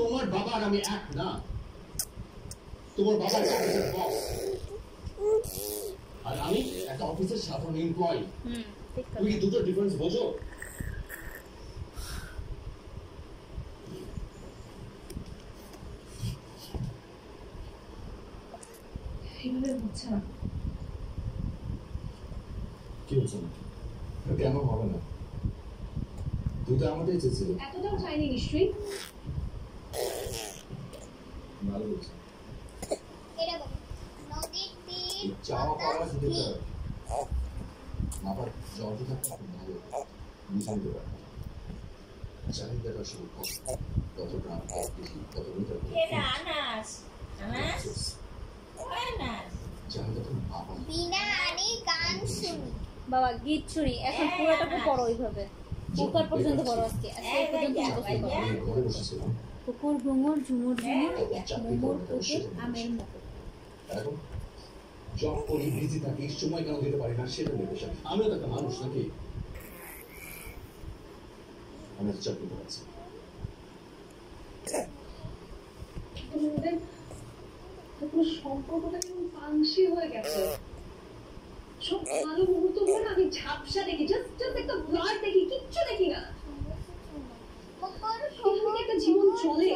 তোমার বাবা আর আমি এক না। তোমার বাবা একটা অফিসের বস আর আমি একটা অফিসের সাধারণ এমপ্লয়ি। তুমি কি দুটো ডিফারেন্স বোঝো? এইভাবে হচ্ছে না। কি হচ্ছে না? কেন হবে না? তুই তো আমাদের চেয়েছিল। এতটাও চাইনি নিশ্চয়ই। ভালো বলছি। এটা বলো নদীর তীর চাওয়া পাওয়া শুধু আবার জলটা থাকতে খুব ভালো বুঝতে পারে চাহিদাটা শুরু কতটা বেশি কত মিটার চাহিদাটা বাবা বিনা আনি গান শুনি বাবা গীত শুনি এখন পুরোটাকে পড়ো ওইভাবে কুকার পর্যন্ত পড়ো আজকে পর্যন্ত ঘরে বসেছিলাম কুকুর ঘুঙুর ঝুমুর ঝুমুর মোমোর কুকুর আমের মতো এখন জব করি বিজি থাকি সময় কেন দিতে পারি না সেটা ভেবে আমিও তো একটা মানুষ নাকি আমি তো চাকরি করেছি সম্পর্কটা কেমন পাংশি হয়ে গেছে সব ভালো মুহূর্ত গুলো আমি ঝাপসা দেখি জাস্ট একটা ব্লাড দেখি কিচ্ছু দেখি না একটা জীবন চলে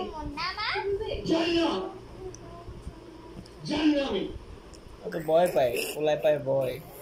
জানি না আমি তো ভয় পায় ওলাই পায় ভয়